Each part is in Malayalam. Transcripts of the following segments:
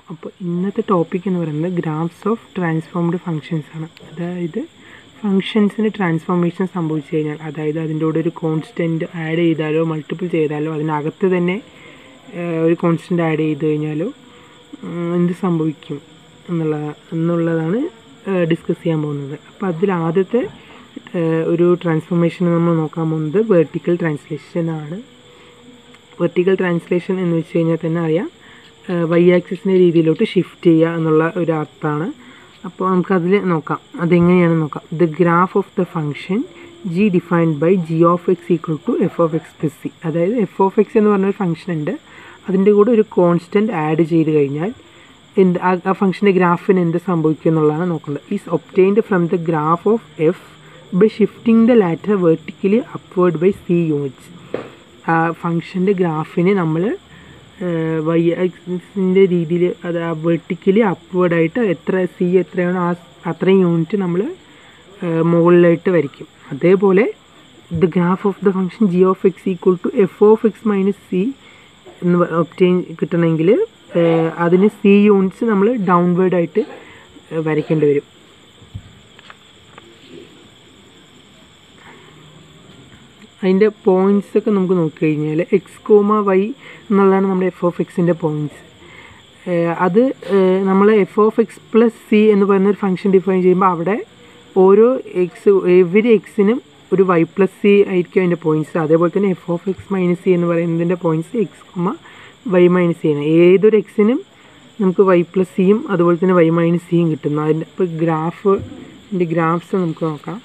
അപ്പോൾ ഇന്നത്തെ ടോപ്പിക് എന്ന് പറയുന്നത് ഗ്രാഫ്സ് ഓഫ് ട്രാൻസ്ഫോംഡ് ഫങ്ഷൻസ് ആണ്. അതായത് ഫങ്ഷൻസിന് ട്രാൻസ്ഫോർമേഷൻ സംഭവിച്ചു കഴിഞ്ഞാൽ, അതായത് അതിൻ്റെ കൂടെ ഒരു കോൺസ്റ്റൻറ്റ് ആഡ് ചെയ്താലോ മൾട്ടിപ്പിൾ ചെയ്താലോ അതിനകത്ത് തന്നെ ഒരു കോൺസ്റ്റൻറ്റ് ആഡ് ചെയ്ത് കഴിഞ്ഞാലോ എന്ത് സംഭവിക്കും എന്നുള്ളതാണ് ഡിസ്കസ് ചെയ്യാൻ പോകുന്നത്. അപ്പോൾ അതിൽ ആദ്യത്തെ ഒരു ട്രാൻസ്ഫോർമേഷൻ നമ്മൾ നോക്കാൻ പോകുന്നത് വെർട്ടിക്കൽ ട്രാൻസ്ലേഷൻ ആണ്. വെർട്ടിക്കൽ ട്രാൻസ്ലേഷൻ എന്ന് വെച്ച് കഴിഞ്ഞാൽ തന്നെ അറിയാം, വൈ ആക്സിസിൻ്റെ രീതിയിലോട്ട് ഷിഫ്റ്റ് ചെയ്യുക എന്നുള്ള ഒരു അർത്ഥമാണ്. അപ്പോൾ നമുക്കതിൽ നോക്കാം, അതെങ്ങനെയാണെന്ന് നോക്കാം. The graph of the function G defined by G of X equal to F of X plus C. അതായത് എഫ് ഓഫ് എക്സ് എന്ന് പറഞ്ഞൊരു ഫംഗ്ഷൻ ഉണ്ട്, അതിൻ്റെ കൂടെ ഒരു കോൺസ്റ്റൻറ്റ് ആഡ് ചെയ്ത് കഴിഞ്ഞാൽ ആ ഫംഗ്ഷൻ്റെ ഗ്രാഫിന് എന്ത് സംഭവിക്കും എന്നുള്ളതാണ് നോക്കുന്നത്. Is obtained from the graph of F by shifting the latter vertically upward by C units. ആ ഫംഗ്ഷൻ്റെ ഗ്രാഫിനെ നമ്മൾ വൈ ആക്സിസിൻ്റെ രീതിയിൽ അത് വെർട്ടിക്കലി അപ്വേർഡായിട്ട് എത്രയാണോ അത്രയും യൂണിറ്റ് നമ്മൾ മുകളിലായിട്ട് വരയ്ക്കും. അതേപോലെ the graph of the function G of X equal to F of X minus C എന്ന് ഒബ്റ്റെയിൻ കിട്ടണമെങ്കിൽ അതിന് സി യൂണിറ്റ്സ് നമ്മൾ ഡൗൺവേർഡായിട്ട് വരയ്ക്കേണ്ടി വരും. അതിൻ്റെ പോയിൻറ്റ്സൊക്കെ നമുക്ക് നോക്കിക്കഴിഞ്ഞാൽ എക്സ് കോമ വൈ എന്നുള്ളതാണ് നമ്മുടെ എഫ് ഓഫ് എക്സിൻ്റെ പോയിൻറ്റ്സ്. അത് നമ്മൾ F of X plus C എന്ന് പറയുന്നൊരു ഫംഗ്ഷൻ ഡിഫൈൻ ചെയ്യുമ്പോൾ അവിടെ ഓരോ എവരി എക്സിനും ഒരു വൈ പ്ലസ് സി ആയിരിക്കും അതിൻ്റെ പോയിൻറ്റ്സ്. അതേപോലെ തന്നെ F of X minus C എന്ന് പറയുന്നതിൻ്റെ points X comma Y minus C ആണ്. ഏതൊരു എക്സിനും നമുക്ക് വൈ പ്ലസ് സിയും അതുപോലെ തന്നെ വൈ മൈനസ് സിയും കിട്ടുന്നു. അതിൻ്റെ ഇപ്പോൾ ഗ്രാഫ്സ് നമുക്ക് നോക്കാം.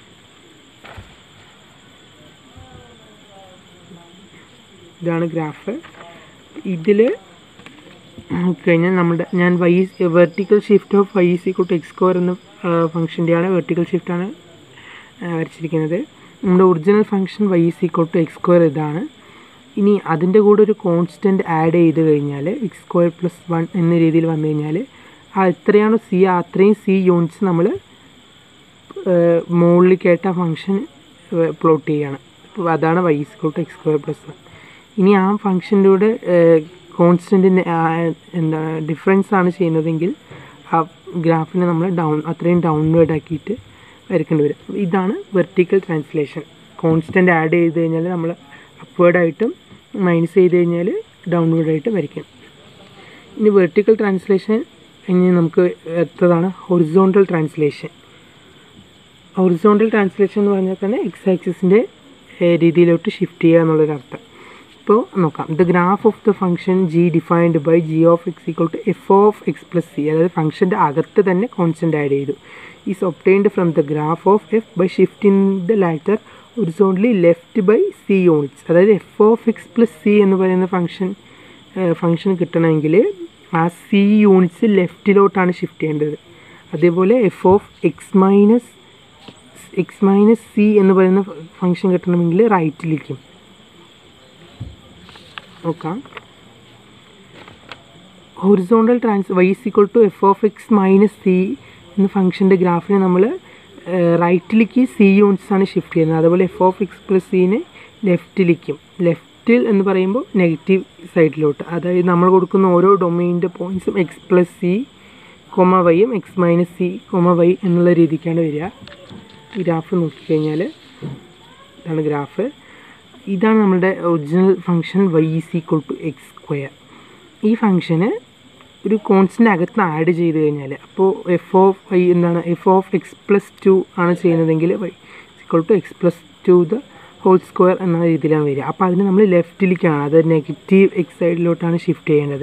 ഇതാണ് ഗ്രാഫ്. ഇതിൽ നോക്കിക്കഴിഞ്ഞാൽ ഞാൻ vertical shift of Y is equal to X square എന്ന ഫംഗ്ഷൻ്റെയാണ് വെർട്ടിക്കൽ ഷിഫ്റ്റാണ് വരച്ചിരിക്കുന്നത്. നമ്മുടെ original function Y is equal to X square ഇതാണ്. ഇനി അതിൻ്റെ കൂടെ ഒരു കോൺസ്റ്റൻറ്റ് ആഡ് ചെയ്ത് കഴിഞ്ഞാൽ എക്സ് സ്ക്വയർ പ്ലസ് 1 എന്ന രീതിയിൽ വന്നു കഴിഞ്ഞാൽ എത്രയാണോ സി അത്രയും സി യൂണിറ്റ്സ് നമ്മൾ മുകളിലേക്കായിട്ട് ആ ഫംഗ്ഷൻ പ്ലോട്ട് ചെയ്യുകയാണ്. അപ്പോൾ അതാണ് Y is equal to X square plus 1. ഇനി ആ ഫംഗ്ഷൻ്റെ കൂടെ കോൺസ്റ്റൻറ്റിൻ്റെ ഡിഫറൻസ് ആണ് ചെയ്യുന്നതെങ്കിൽ ആ ഗ്രാഫിനെ നമ്മൾ അത്രയും ഡൗൺവേർഡ് ആക്കിയിട്ട് വരയ്ക്കേണ്ടി വരും. ഇതാണ് വെർട്ടിക്കൽ ട്രാൻസ്ലേഷൻ. കോൺസ്റ്റൻറ്റ് ആഡ് ചെയ്ത് കഴിഞ്ഞാൽ നമ്മൾ അപ്വേർഡായിട്ടും മൈനസ് ചെയ്ത് കഴിഞ്ഞാൽ ഡൗൺവേർഡായിട്ട് വരയ്ക്കും. ഇനി വെർട്ടിക്കൽ ട്രാൻസ്ലേഷൻ ഇനി നമുക്ക് എത്രതാണ് ഹൊറിസോണ്ടൽ ട്രാൻസ്ലേഷൻ. ഹൊറിസോണ്ടൽ ട്രാൻസ്ലേഷൻ എന്ന് പറഞ്ഞാൽ തന്നെ എക്സ് ആക്സിസിൻ്റെ രീതിയിലോട്ട് ഷിഫ്റ്റ് ചെയ്യുക എന്നുള്ളൊരർത്ഥം. ഇപ്പോൾ നോക്കാം. The graph of the function G defined by G of X equal to F of X plus C. അതായത് ഫംഗ്ഷൻ്റെ അകത്ത് തന്നെ കോൺസ്റ്റൻറ്റ് ആഡ് ചെയ്തു. Is obtained from the graph of F by shifting the latter horizontally left by C units. അതായത് F of X plus C എന്ന് പറയുന്ന ഫംഗ്ഷൻ കിട്ടണമെങ്കിൽ ആ സി യൂണിറ്റ്സ് ലെഫ്റ്റിലോട്ടാണ് ഷിഫ്റ്റ് ചെയ്യേണ്ടത്. അതേപോലെ F of X minus C എന്ന് പറയുന്ന ഫംഗ്ഷൻ കിട്ടണമെങ്കിൽ റൈറ്റിലേക്കും. നോക്കാം. Horizontal Y is equal to F of X minus C എന്ന ഫംഗ്ഷൻ്റെ ഗ്രാഫിനെ നമ്മൾ റൈറ്റിലേക്ക് സി യൂണിറ്റ്സ് ആണ് ഷിഫ്റ്റ് ചെയ്യുന്നത്. അതുപോലെ എഫ് ഓഫ് എക്സ് പ്ലസ് സീനെ ലെഫ്റ്റിലേക്കും. ലെഫ്റ്റിൽ എന്ന് പറയുമ്പോൾ നെഗറ്റീവ് സൈഡിലോട്ട്. അതായത് നമ്മൾ കൊടുക്കുന്ന ഓരോ ഡൊമെയിൻ്റെ പോയിൻറ്റ്സും എക്സ് പ്ലസ് സി കോമ വൈയും X minus C comma Y എന്നുള്ള രീതിക്കാണ് വരിക. ഗ്രാഫ് നോക്കിക്കഴിഞ്ഞാൽ ഇതാണ് ഗ്രാഫ്. ഇതാണ് നമ്മുടെ original function Y is equal to X square. ഈ ഫംഗ്ഷന് ഒരു കോൺസ്റ്റൻ്റ് അകത്ത് ആഡ് ചെയ്ത് കഴിഞ്ഞാൽ അപ്പോൾ എഫ് ഓഫ് വൈ എന്താണ് എഫ് ഓഫ് എക്സ് പ്ലസ് 2 ആണ് ചെയ്യുന്നതെങ്കിൽ Y equal to x plus 2 the whole square എന്ന രീതിയിലാണ് വരിക. അപ്പോൾ അതിന് നമ്മൾ ലെഫ്റ്റിലേക്കാണ്, അത് നെഗറ്റീവ് എക്സ് സൈഡിലോട്ടാണ് ഷിഫ്റ്റ് ചെയ്യേണ്ടത്.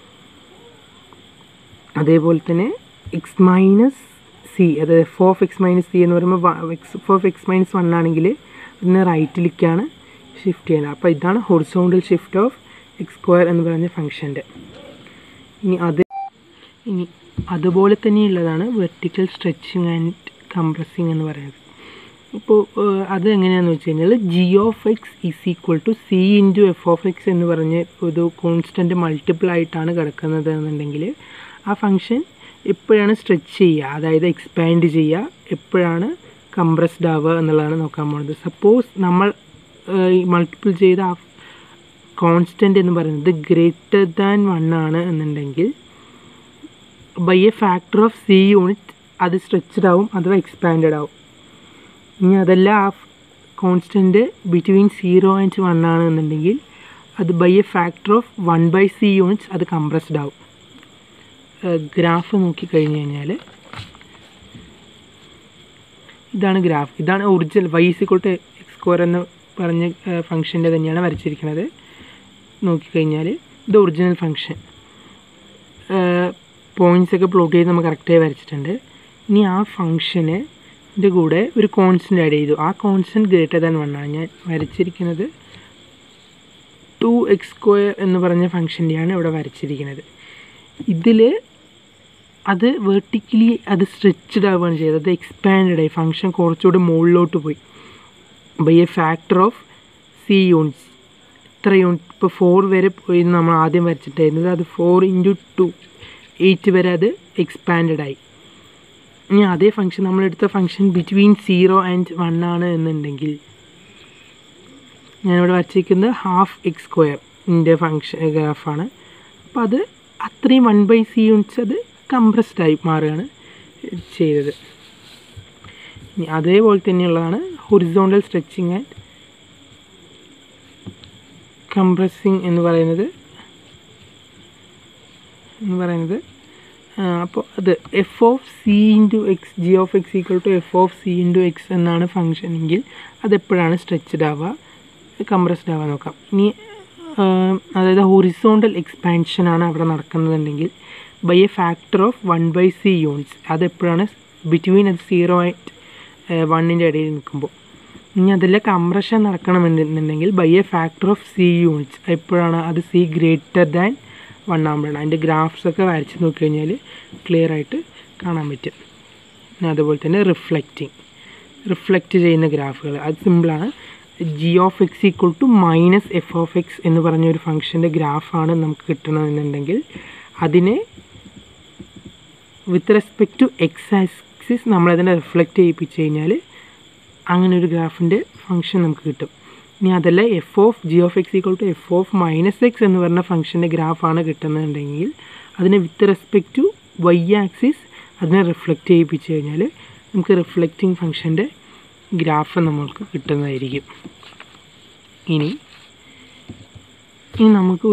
അതേപോലെ തന്നെ എക്സ് മൈനസ് സി, അതായത് F of X minus C എന്ന് പറയുമ്പോൾ എഫ് ഓഫ് എക്സ് മൈനസ് 1 ആണെങ്കിൽ അതിന് റൈറ്റിലേക്കാണ് ഷിഫ്റ്റ് ചെയ്യുന്നത്. അപ്പോൾ ഇതാണ് horizontal shift of x square എന്ന് പറയുന്ന ഫംഗ്ഷൻ്റെ. ഇനി അതുപോലെ തന്നെയുള്ളതാണ് വെർട്ടിക്കൽ സ്ട്രെച്ചിങ് ആൻഡ് കംപ്രസിങ് എന്ന് പറയുന്നത്. ഇപ്പോൾ അത് എങ്ങനെയാണെന്ന് വെച്ച് കഴിഞ്ഞാൽ g of x is equal to c into f of X എന്ന് പറഞ്ഞ് ഒരു കോൺസ്റ്റൻറ്റ് മൾട്ടിപ്പിൾ ആയിട്ടാണ് കിടക്കുന്നത് എന്നുണ്ടെങ്കിൽ ആ ഫംഗ്ഷൻ എപ്പോഴാണ് സ്ട്രെച്ച് ചെയ്യുക, അതായത് എക്സ്പാൻഡ് ചെയ്യുക, എപ്പോഴാണ് കംപ്രസ്ഡ് ആവുക എന്നുള്ളതാണ് നോക്കാൻ പോകുന്നത്. സപ്പോസ് നമ്മൾ മൾട്ടിപ്പിൾ ചെയ്ത ആ കോൺസ്റ്റൻ്റ് എന്ന് പറയുന്നത് ഗ്രേറ്റർ ദാൻ 1 ആണ് എന്നുണ്ടെങ്കിൽ by a factor of c unit അത് സ്ട്രെച്ച്ഡ് ആവും അഥവാ എക്സ്പാൻഡഡ് ആവും. ഇനി അതല്ല ആ കോൺസ്റ്റൻറ്റ് ബിറ്റ്വീൻ 0 and 1 ആണെന്നുണ്ടെങ്കിൽ അത് by a factor of 1/c units അത് കംപ്രസ്ഡ് ആവും. ഗ്രാഫ് നോക്കിക്കഴിഞ്ഞ് കഴിഞ്ഞാൽ ഇതാണ് ഗ്രാഫ്. ഇതാണ് ഒറിജിനൽ y=x² എന്ന് പറഞ്ഞ ഫംഗ്ഷൻ്റെ തന്നെയാണ് വരച്ചിരിക്കുന്നത്. നോക്കിക്കഴിഞ്ഞാൽ ഇത് ഒറിജിനൽ ഫംഗ്ഷൻ. പോയിൻറ്റ്സൊക്കെ പ്ലോട്ട് ചെയ്ത് നമ്മൾ കറക്റ്റായി വരച്ചിട്ടുണ്ട്. ഇനി ആ ഫംഗ്ഷൻ്റെ കൂടെ ഒരു കോൺസ്റ്റൻ്റ് ആഡ് ചെയ്തു. ആ കോൺസ്റ്റൻറ്റ് >1 ആണ്. ഞാൻ വരച്ചിരിക്കുന്നത് 2x² എന്ന് പറഞ്ഞ ഫംഗ്ഷൻ്റെയാണ് ഇവിടെ വരച്ചിരിക്കുന്നത്. ഇതിൽ അത് വെർട്ടിക്കലി അത് സ്ട്രെച്ച്ഡ് ആവുകയാണ് ചെയ്തത്. അത് എക്സ്പാൻഡഡ് ആയി. ഫംഗ്ഷൻ കുറച്ചുകൂടി മുകളിലോട്ട് പോയി by a factor of c units. ഇത്ര യൂണിറ്റ് ഇപ്പോൾ 4 വരെ പോയി നമ്മൾ ആദ്യം വരച്ചിട്ടായിരുന്നത്. അത് 4 × 2 8 വരെ അത് എക്സ്പാൻഡഡ് ആയി. ഇനി അതേ ഫംഗ്ഷൻ നമ്മളെടുത്ത ഫംഗ്ഷൻ ബിറ്റ്വീൻ 0 and 1 ആണ് എന്നുണ്ടെങ്കിൽ ഞാനിവിടെ വരച്ചിരിക്കുന്നത് ½ ഫംഗ്ഷൻ ഗ്രാഫാണ്. അപ്പോൾ അത് അത്രയും 1/c യൂണിറ്റ്സ് അത് കംപ്രസ്ഡ് ആയി മാറുകയാണ് ചെയ്തത്. ഇനി അതേപോലെ തന്നെയുള്ളതാണ് ഹൊറിസോണ്ടൽ സ്ട്രെച്ചിങ് ആൻഡ് കംപ്രസിങ് എന്ന് പറയുന്നത്. അപ്പോൾ അത് f(c × x) g(x) f(c × x) എന്നാണ് ഫംഗ്ഷൻ എങ്കിൽ അതെപ്പോഴാണ് സ്ട്രെച്ച്ഡ് ആവുക കംപ്രസ്ഡ് ആവുക നോക്കാം. ഇനി അതായത് ഹൊറിസോണ്ടൽ എക്സ്പാൻഷനാണ് അവിടെ നടക്കുന്നതെങ്കിൽ by a factor of 1/c units അതെപ്പോഴാണ് ബിറ്റ്വീൻ അത് 0 and 1 ഇടയിൽ നിൽക്കുമ്പോൾ. ഇനി അതല്ല കംപ്രഷൻ നടക്കണമെന്നുണ്ടെങ്കിൽ by a factor of c units എപ്പോഴാണ് അത് c > 1 ആകുമ്പോഴാണ്. അതിൻ്റെ ഗ്രാഫ്സൊക്കെ വരച്ച് നോക്കിക്കഴിഞ്ഞാൽ ക്ലിയർ ആയിട്ട് കാണാൻ പറ്റും. പിന്നെ അതുപോലെ തന്നെ റിഫ്ലക്റ്റ് ചെയ്യുന്ന ഗ്രാഫുകൾ അത് സിമ്പിളാണ്. g(x) - f(x) എന്ന് പറഞ്ഞൊരു ഫംഗ്ഷൻ്റെ ഗ്രാഫാണ് നമുക്ക് കിട്ടണമെന്നുണ്ടെങ്കിൽ അതിനെ with respect to x axis നമ്മളതിനെ റിഫ്ലക്റ്റ് ചെയ്യിപ്പിച്ച് കഴിഞ്ഞാൽ അങ്ങനെ ഒരു ഗ്രാഫിൻ്റെ ഫംഗ്ഷൻ നമുക്ക് കിട്ടും. ഇനി അതല്ല g(x) f (-x) എന്ന് പറഞ്ഞ ഫംഗ്ഷൻ്റെ ഗ്രാഫാണ് കിട്ടുന്നുണ്ടെങ്കിൽ അതിനെ with respect to y axis അതിനെ റിഫ്ലക്റ്റ് ചെയ്യിപ്പിച്ച് കഴിഞ്ഞാൽ നമുക്ക് റിഫ്ലക്റ്റിംഗ് ഫംഗ്ഷൻ്റെ ഗ്രാഫ് നമ്മൾക്ക് കിട്ടുന്നതായിരിക്കും. ഇനി നമുക്ക്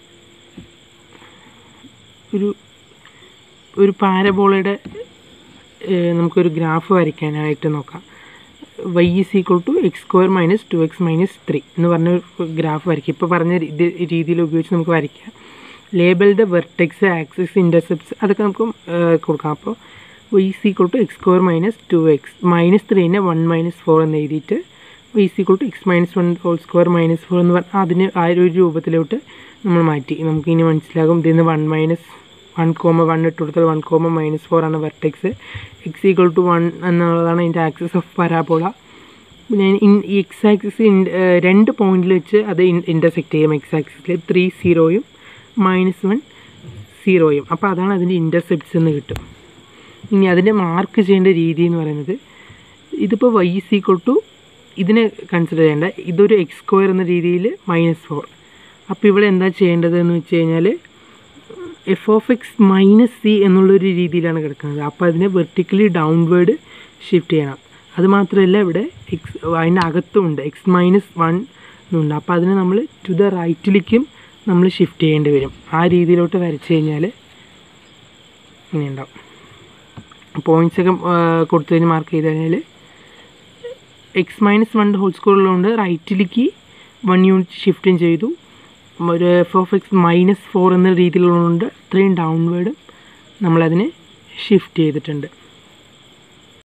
ഒരു പാരബോളയുടെ നമുക്കൊരു ഗ്രാഫ് വരയ്ക്കാനായിട്ട് നോക്കാം. y = x² - 2x - 3 എന്ന് പറഞ്ഞൊരു ഗ്രാഫ് വരയ്ക്കുക. ഇപ്പോൾ പറഞ്ഞ രീതിയിൽ ഉപയോഗിച്ച് നമുക്ക് വരയ്ക്കാം. ലേബിൾഡ് വെർട്ടെക്സ് ആക്സിസ് ഇൻ്റർസെപ്റ്റ്സ് അതൊക്കെ നമുക്ക് കൊടുക്കാം. അപ്പോൾ y = x² - 2x -3നെ 1 - 4 എന്ന് എഴുതിയിട്ട് y = x - 1² - 4 എന്ന് പറഞ്ഞാൽ അതിന് ആ ഒരു രൂപത്തിലോട്ട് നമ്മൾ മാറ്റി. നമുക്കിനി മനസ്സിലാകും ഇതിൽ നിന്ന് 1,1 ഇട്ട് കൊടുത്താൽ 1, -4 ആണ് വെർട്ടെക്സ്. x = 1 എന്നുള്ളതാണ് അതിൻ്റെ ആക്സിസ് ഓഫ് പരാബോള. പിന്നെ ഈ എക്സ് ആക്സിസ് 2 പോയിന്റിൽ വെച്ച് അത് ഇൻ്റർസെക്റ്റ് ചെയ്യും. എക്സ് ആക്സിസിൽ 3, 0 -1, 0. അപ്പോൾ അതാണ് അതിൻ്റെ ഇൻ്റർസെപ്റ്റ്സ് എന്ന് കിട്ടും. ഇനി അതിൻ്റെ മാർക്ക് ചെയ്യേണ്ട രീതി എന്ന് പറയുന്നത് ഇതിപ്പോൾ y = ഇതിനെ കൺസിഡർ ചെയ്യേണ്ട ഇതൊരു x² എന്ന രീതിയിൽ -4. അപ്പോൾ ഇവിടെ എന്താ ചെയ്യേണ്ടതെന്ന് വെച്ച് കഴിഞ്ഞാൽ f(x) - c എന്നുള്ളൊരു രീതിയിലാണ് കിടക്കുന്നത്. അപ്പോൾ അതിനെ വെർട്ടിക്കലി ഡൗൺവേർഡ് ഷിഫ്റ്റ് ചെയ്യണം. അതുമാത്രമല്ല ഇവിടെ അതിൻ്റെ അകത്തുമുണ്ട് x - 1 എന്നുണ്ട്. അപ്പോൾ അതിനെ നമ്മൾ ടു ദ റൈറ്റിലേക്കും നമ്മൾ ഷിഫ്റ്റ് ചെയ്യേണ്ടി വരും. ആ രീതിയിലോട്ട് വരച്ച് കഴിഞ്ഞാൽ ഇങ്ങനെ ഉണ്ടാവും. പോയിൻറ്റ്സൊക്കെ കൊടുത്തു കഴിഞ്ഞ് മാർക്ക് ചെയ്ത് കഴിഞ്ഞാൽ x - 1² ഉള്ളതുകൊണ്ട് റൈറ്റിലേക്ക് 1 യൂണിറ്റ് ഷിഫ്റ്റും ചെയ്തു. ഒരു f(x) - 4 എന്ന രീതിയിലുള്ളതുകൊണ്ട് ഇത്രയും ഡൗൺവേർഡ് നമ്മളതിനെ ഷിഫ്റ്റ് ചെയ്തിട്ടുണ്ട്.